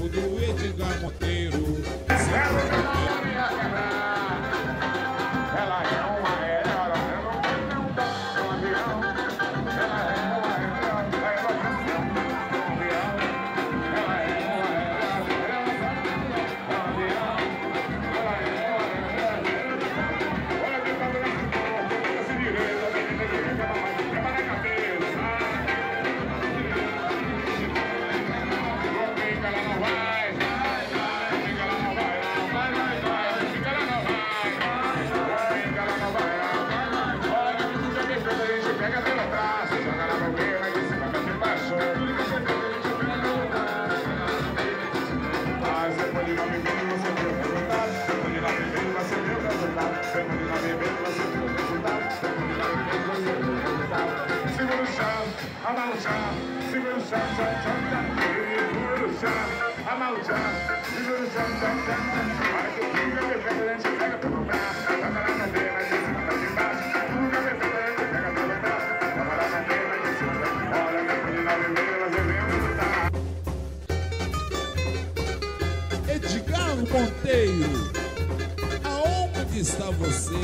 bloco do Edgar Monteiro. Ela é uma era, eu não tenho um avião. Ela é uma era, ela é uma era, olha que tá dando se direita, tem que na cabeça. Fica ela não vai, fica ela não vai, fica ela não vai. Olha que tudo é perfeito, a gente pega pelo braço, joga na boqueira e de cima pra baixo. Mas depois de 9 meses você vê o resultado. Depois de 9 meses você vê o resultado. Depois de 9 meses você vê o resultado. Segura o chão, amala o chão. Segura o chão, chão, chão, chão. Segura o chão, amala o chão. Segura o chão, chão, chão, chão. Mas o tudo é perfeito, a gente pega pelo braço. Joga na cadeira e de cima pra baixo. Tudo é perfeito, a gente pega pelo braço. Joga na cadeira e de cima pra baixo. Olha, depois de 9 meses você vê o resultado. Edgar Monteiro, aonde está você?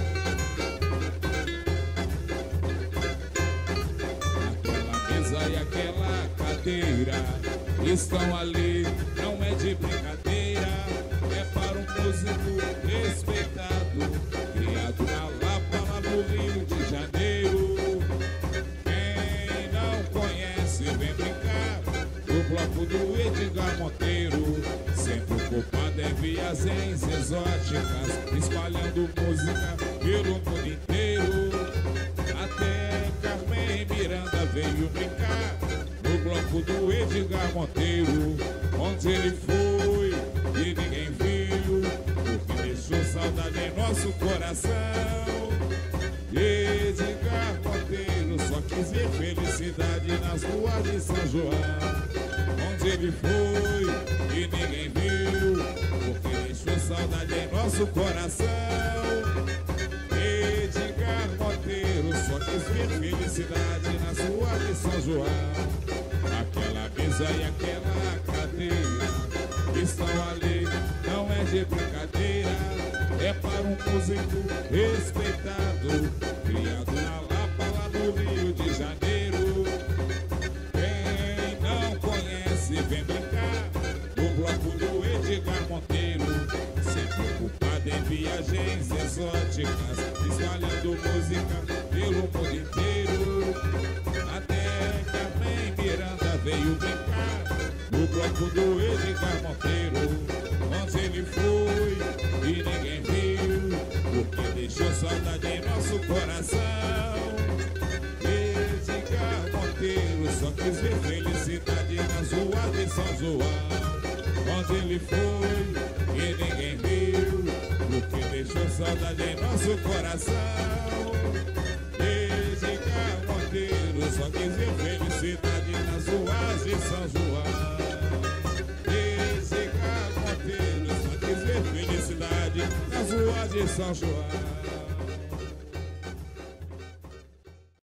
Aquela mesa e aquela cadeira estão ali, não é de brincadeira. É para um músico respeitado, criado na Lapa, lá no Rio de Janeiro. Quem não conhece, vem brincar no bloco do Edgar Monteiro. Sempre ocupado em viagens exóticas, espalhando música pelo mundo inteiro. Até Carmen Miranda veio brincar no bloco do Edgar Monteiro. Onde ele foi e ninguém viu, porque deixou saudade em nosso coração. Edgar Monteiro só quis ver felicidade nas ruas de São João. Onde ele foi e ninguém viu, porque deixou saudade em nosso coração. Edgar Monteiro só quis ver felicidade nas ruas de São João. Aquela mesa e aquela cadeira estão ali, não é de brincadeira. É para um músico respeitado, criado na Lapa, lá no Rio de Janeiro. Quem não conhece, vem brincar no bloco do Edgar Monteiro. Sempre ocupado em viagens exóticas, espalhando música pelo mundo inteiro. Até Carmen Miranda veio brincar no bloco do Edgar Monteiro. Onde ele foi e ninguém viu, porque deixou saudade em nosso coração. Edgar Monteiro só quis ver felicidade nas ruas de São João. Onde ele foi e ninguém viu, porque deixou saudade em nosso coração. Edgar Monteiro só quis ver felicidade nas ruas de São João. Edgar Monteiro só quis ver felicidade nas ruas de São João.